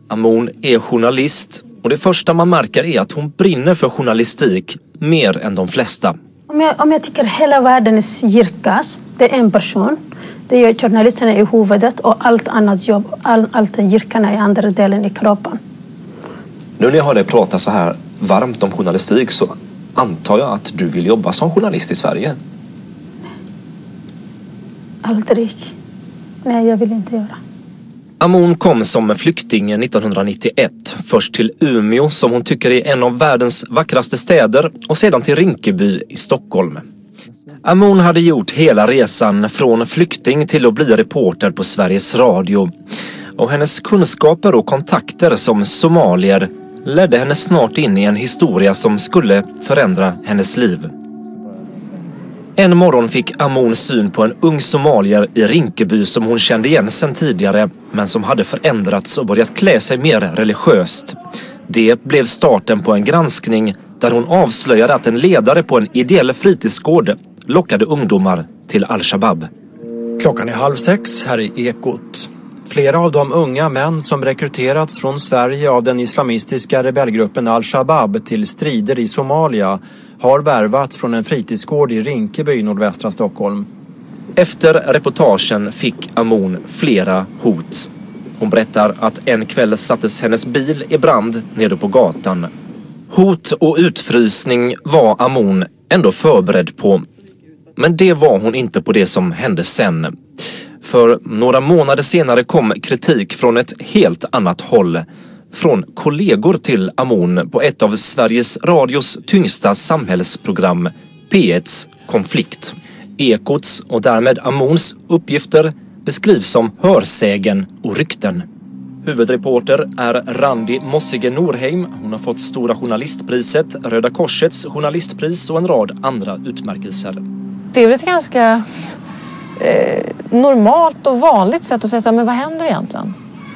Amoun är journalist och det första man märker är att hon brinner för journalistik mer än de flesta. Om jag tycker hela världen är cirkus, det är en person. Det är journalisterna i huvudet och allt annat jobb, allt cirkarna i andra delen i kroppen. Nu när jag har dig prata så här varmt om journalistik så antar jag att du vill jobba som journalist i Sverige. Aldrig. Nej, jag vill inte göra. Amoun kom som flykting 1991, först till Umeå som hon tycker är en av världens vackraste städer och sedan till Rinkeby i Stockholm. Amoun hade gjort hela resan från flykting till att bli reporter på Sveriges Radio. Och hennes kunskaper och kontakter som somalier ledde henne snart in i en historia som skulle förändra hennes liv. En morgon fick Amoun syn på en ung somalier i Rinkeby som hon kände igen sedan tidigare men som hade förändrats och börjat klä sig mer religiöst. Det blev starten på en granskning där hon avslöjade att en ledare på en ideell fritidsgård lockade ungdomar till Al-Shabaab. Klockan är 5:30 här i Ekot. Flera av de unga män som rekryterats från Sverige av den islamistiska rebellgruppen Al-Shabaab till strider i Somalia har värvats från en fritidsgård i Rinkeby i nordvästra Stockholm. Efter reportagen fick Amoun flera hot. Hon berättar att en kväll sattes hennes bil i brand nere på gatan. Hot och utfrysning var Amoun ändå förberedd på. Men det var hon inte på det som hände sen. För några månader senare kom kritik från ett helt annat håll. Från kollegor till Amoun på ett av Sveriges Radios tyngsta samhällsprogram, P1s Konflikt. Ekots och därmed Amouns uppgifter beskrivs som hörsägen och rykten. Huvudreporter är Randi Mossige Norheim. Hon har fått Stora journalistpriset, Röda Korsets journalistpris och en rad andra utmärkelser. Det är väl ett ganska normalt och vanligt sätt att säga, men vad händer egentligen?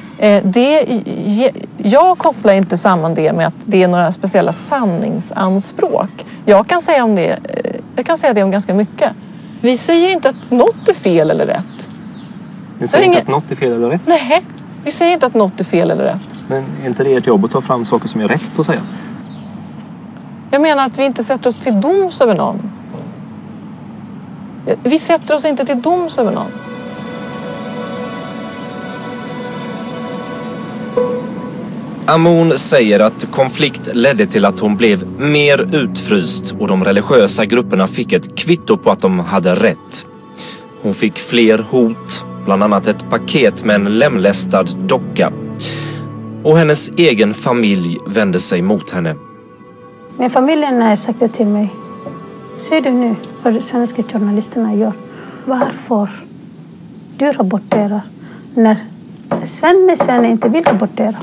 Jag kopplar inte samman det med att det är några speciella sanningsanspråk. Jag kan säga det om ganska mycket. Vi säger inte att något är fel eller rätt. Ni säger inte att något är fel eller rätt? Nej, vi säger inte att något är fel eller rätt. Men är inte det ert jobb att ta fram saker som är rätt att säga? Jag menar att vi inte sätter oss till doms över någon. Vi sätter oss inte till doms över någon. Amoun säger att konflikt ledde till att hon blev mer utfryst och de religiösa grupperna fick ett kvitto på att de hade rätt. Hon fick fler hot, bland annat ett paket med en lemlästad docka. Och hennes egen familj vände sig mot henne. Men familjen har sagt det till mig. Ser du nu vad svenska journalisterna gör? Varför du rapporterar när Svenne inte vill rapportera?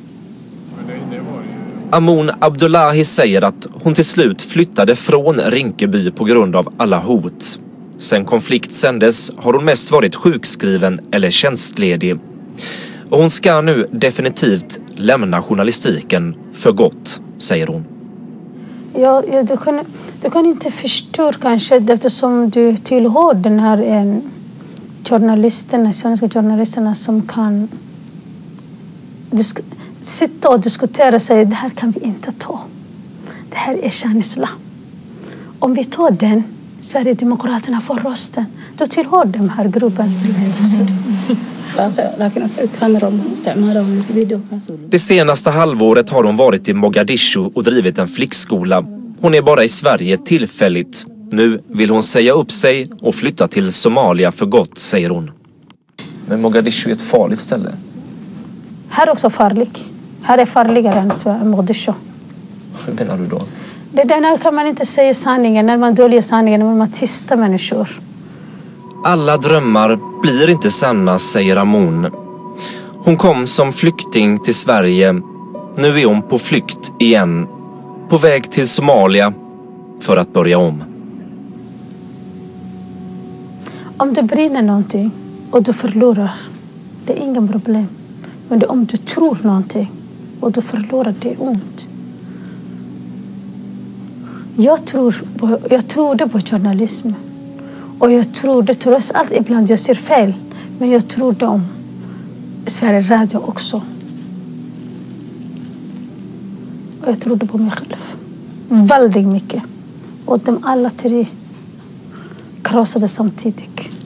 Amoun Abdullahi säger att hon till slut flyttade från Rinkeby på grund av alla hot. Sen konflikt sändes har hon mest varit sjukskriven eller tjänstledig. Och hon ska nu definitivt lämna journalistiken för gott, säger hon. Ja, du kan inte förstå kanske eftersom du tillhör den här journalisterna, svenska journalisterna som kan sitta och diskutera och säga det här kan vi inte ta. Det här är känsla. Om vi tar den, Sverigedemokraterna får rösten, då tillhör de här gruppen. Det senaste halvåret har hon varit i Mogadishu och drivit en flickskola. Hon är bara i Sverige tillfälligt. Nu vill hon säga upp sig och flytta till Somalia för gott, säger hon. Men Mogadishu är ett farligt ställe. Här är också farligt. Här är farligare än Mogadishu. Hur menar du då? Det där kan man inte säga sanningen, när man döljer sanningen, när man tysta människor. Alla drömmar blir inte sanna, säger Amoun. Hon kom som flykting till Sverige. Nu är hon på flykt igen. På väg till Somalia för att börja om. Om du brinner någonting och du förlorar, det är ingen problem. Men om du tror någonting och du förlorar, det är ont. Jag trodde på journalismen. Och jag trodde trots allt, ibland jag ser fel. Men jag trodde om Sveriges Radio också. Och jag trodde på mig själv. Väldigt mycket. Och de alla tre krossade samtidigt.